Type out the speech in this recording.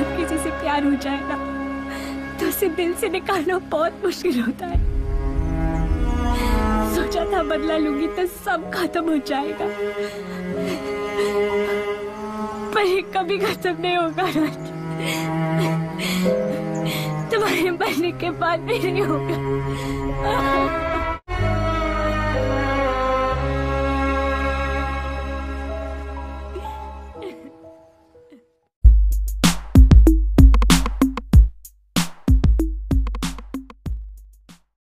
बाद किसी से प्यार हो जाए ना तो उसे दिल से निकालना बहुत मुश्किल होता है। सोचा था बदला लूंगी तो सब खत्म हो जाएगा, पर ये कभी खत्म नहीं होगा राज। तुम्हारे मरने के बाद भी नहीं होगा।